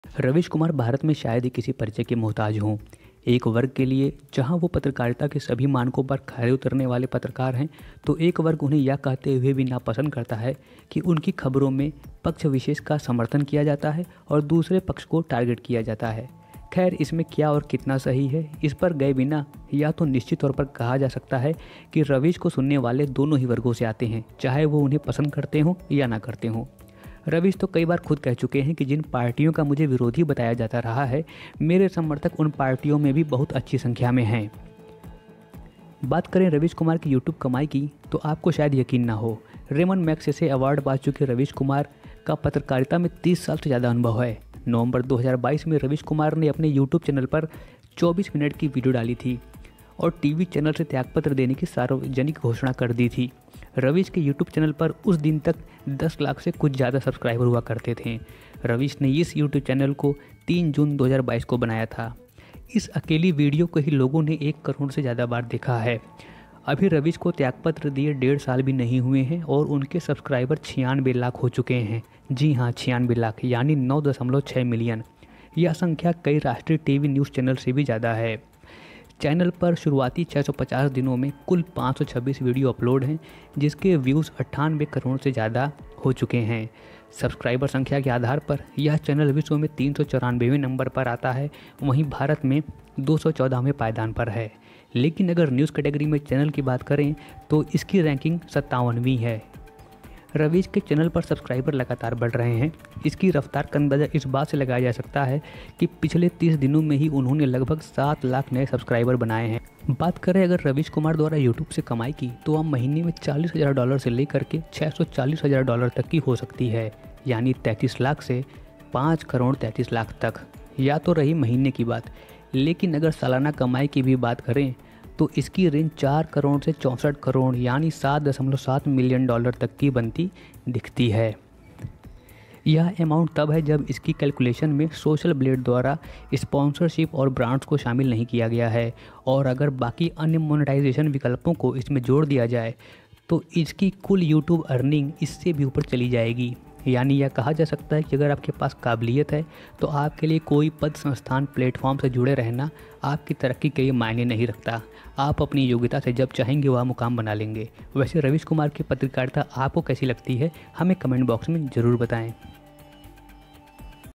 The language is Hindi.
रवीश कुमार भारत में शायद ही किसी परिचय के मोहताज हों। एक वर्ग के लिए जहां वो पत्रकारिता के सभी मानकों पर खरे उतरने वाले पत्रकार हैं, तो एक वर्ग उन्हें यह कहते हुए भी नापसंद करता है कि उनकी खबरों में पक्ष विशेष का समर्थन किया जाता है और दूसरे पक्ष को टारगेट किया जाता है। खैर, इसमें क्या और कितना सही है, इस पर गए बिना या तो निश्चित तौर पर कहा जा सकता है कि रवीश को सुनने वाले दोनों ही वर्गों से आते हैं, चाहे वो उन्हें पसंद करते हों या ना करते हों। रवीश तो कई बार खुद कह चुके हैं कि जिन पार्टियों का मुझे विरोधी बताया जाता रहा है, मेरे समर्थक उन पार्टियों में भी बहुत अच्छी संख्या में हैं। बात करें रवीश कुमार की यूट्यूब कमाई की, तो आपको शायद यकीन ना हो, रेमन मैग्सेसे से अवार्ड पा चुके रवीश कुमार का पत्रकारिता में 30 साल से ज़्यादा अनुभव है। नवंबर 2022 में रवीश कुमार ने अपने यूट्यूब चैनल पर 24 मिनट की वीडियो डाली थी और टीवी चैनल से त्यागपत्र देने की सार्वजनिक घोषणा कर दी थी। रवीश के यूट्यूब चैनल पर उस दिन तक 10 लाख से कुछ ज़्यादा सब्सक्राइबर हुआ करते थे। रवीश ने इस यूट्यूब चैनल को 3 जून 2022 को बनाया था। इस अकेली वीडियो को ही लोगों ने 1 करोड़ से ज़्यादा बार देखा है। अभी रवीश को त्यागपत्र दिए 1.5 साल भी नहीं हुए हैं और उनके सब्सक्राइबर 96 लाख हो चुके हैं। जी हाँ, 96 लाख यानी 9.6 मिलियन। यह संख्या कई राष्ट्रीय टीवी न्यूज़ चैनल से भी ज़्यादा है। चैनल पर शुरुआती 650 दिनों में कुल 526 वीडियो अपलोड हैं, जिसके व्यूज़ 98 करोड़ से ज़्यादा हो चुके हैं। सब्सक्राइबर संख्या के आधार पर यह चैनल विश्व में 394वें नंबर पर आता है, वहीं भारत में 214वें पायदान पर है। लेकिन अगर न्यूज़ कैटेगरी में चैनल की बात करें तो इसकी रैंकिंग 57वीं है। रवीश के चैनल पर सब्सक्राइबर लगातार बढ़ रहे हैं। इसकी रफ्तार का अंदाज़ा इस बात से लगाया जा सकता है कि पिछले 30 दिनों में ही उन्होंने लगभग 7 लाख नए सब्सक्राइबर बनाए हैं। बात करें अगर रवीश कुमार द्वारा यूट्यूब से कमाई की, तो वह महीने में $40,000 से लेकर के $640,000 तक की हो सकती है, यानी 33 लाख से 5 करोड़ 33 लाख तक। या तो रही महीने की बात, लेकिन अगर सालाना कमाई की भी बात करें तो इसकी रेंज 4 करोड़ से 64 करोड़ यानी $7.7 मिलियन तक की बनती दिखती है। यह अमाउंट तब है जब इसकी कैलकुलेशन में सोशल ब्लेड द्वारा स्पॉन्सरशिप और ब्रांड्स को शामिल नहीं किया गया है, और अगर बाकी अन्य मोनेटाइजेशन विकल्पों को इसमें जोड़ दिया जाए तो इसकी कुल यूट्यूब अर्निंग इससे भी ऊपर चली जाएगी। यानी यह कहा जा सकता है कि अगर आपके पास काबिलियत है तो आपके लिए कोई पद, संस्थान, प्लेटफॉर्म से जुड़े रहना आपकी तरक्की के लिए मायने नहीं रखता। आप अपनी योग्यता से जब चाहेंगे वह मुकाम बना लेंगे। वैसे रवीश कुमार की पत्रकारिता आपको कैसी लगती है, हमें कमेंट बॉक्स में ज़रूर बताएं।